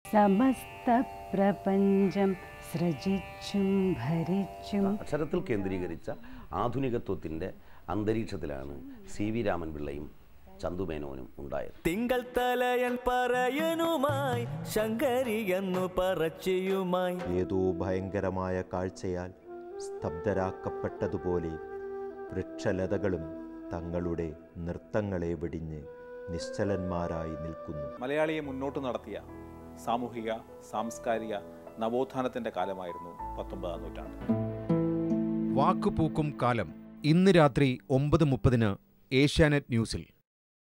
സമസ്ത പ്രപഞ്ചം സൃജിച്ചും ഭരിച്ചും അക്ഷരത്തിൽ കേന്ദ്രീകരിച്ച ആധുനികത്വത്തിൻ്റെ അന്തരീക്ഷത്തിലാണ് CV രാമൻപിള്ളയും ചന്തുമേനോനും ഉണ്ടായത്. തിങ്കൾ തലയൻ പറയനുമായി ശങ്കരിയെന്നു പറച്ചിയുമായി ഏതോ ഭയങ്കരമായ കാഴ്ചയാൽ സ്തബ്ധരാക്കപ്പെട്ടതുപോലെ വൃക്ഷലതകളും തങ്ങളുടെ നൃത്തങ്ങളെ വെടിഞ്ഞ് നിശ്ചലന്മാരായി നിൽക്കുന്നു. മലയാളിയെ മുന്നോട്ട് നടത്തിയ സാമൂഹിക സാംസ്കാരിക നവോത്ഥാനത്തിന്റെ കാലമായിരുന്നു 19-ാം നൂറ്റാണ്ട്. വാക്കുപൂക്കും കാലം ഇന്ന് രാത്രി 9:30 ഏഷ്യാനെറ്റ് ന്യൂസിൽ.